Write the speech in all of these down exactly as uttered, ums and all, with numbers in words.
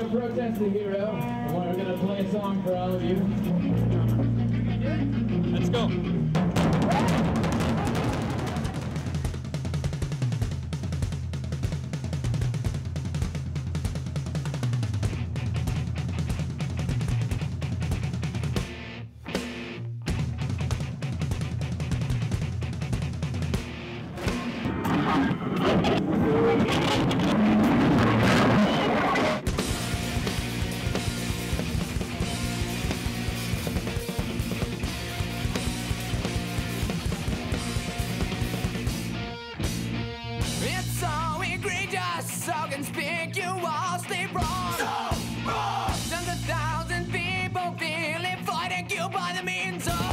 gonna protest the hero, and we're gonna play a song for all of you. Let's go. It's so egregious, so conspicuously wrong. So wrong. Tens of thousands people feeling fighting you by the means of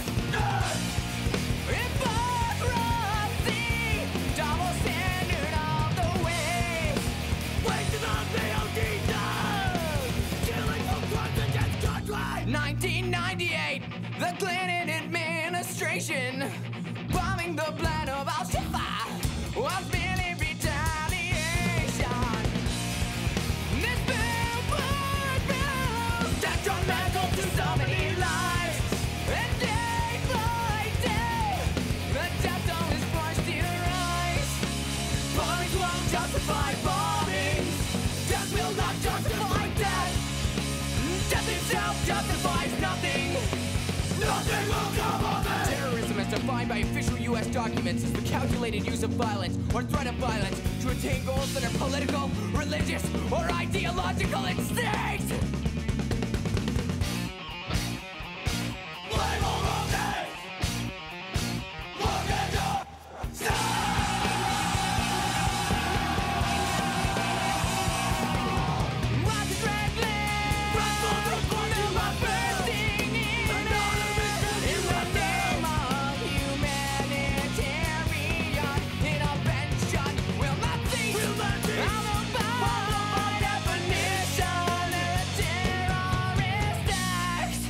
hypocrisy, double standard of the way, wasting on the O D killing for crimes against country. nineteen ninety-eight, the Clinton administration bombing the plan of Al-Shabaab was merely retaliation. This bill was built detrimental to so many lives, and day by day the death toll is forced to rise. Bombings won't justify bombings. Death will not justify death. Death itself justifies nothing. Nothing will come of it. Terrorism, as defined by official U S documents, is the calculated use of violence or threat of violence to attain goals that are political, religious, or ideological in state. Blame all of this. Look at your state. Rocket red land, dreadful report to my bursting in. In the name of humanitarian intervention, will not cease. Will not cease. I'm about by definition a terrorist act.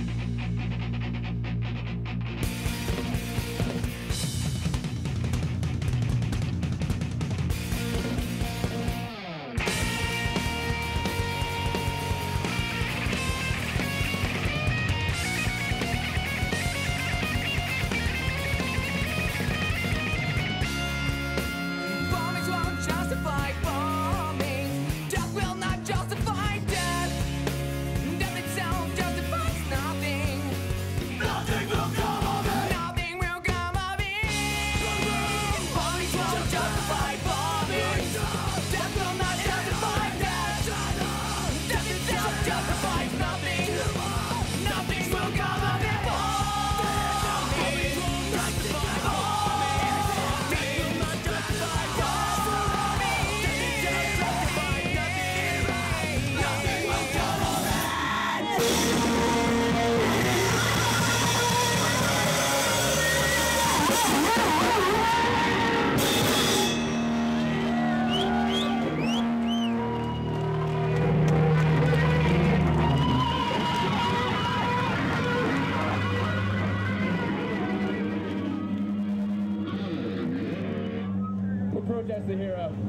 Bombings won't justify bombings. Death will not justify death. Death itself justifies nothing. Nothing will come of it. Nothing will come of it. Bombings won't justify bombings. Death will not justify death. Death itself justifies nothing. Nothing will come of it. Bombings won't justify bombings. Death will not justify bombings. Death itself justifies nothing. Nothing will come of it. We'll protest the hero.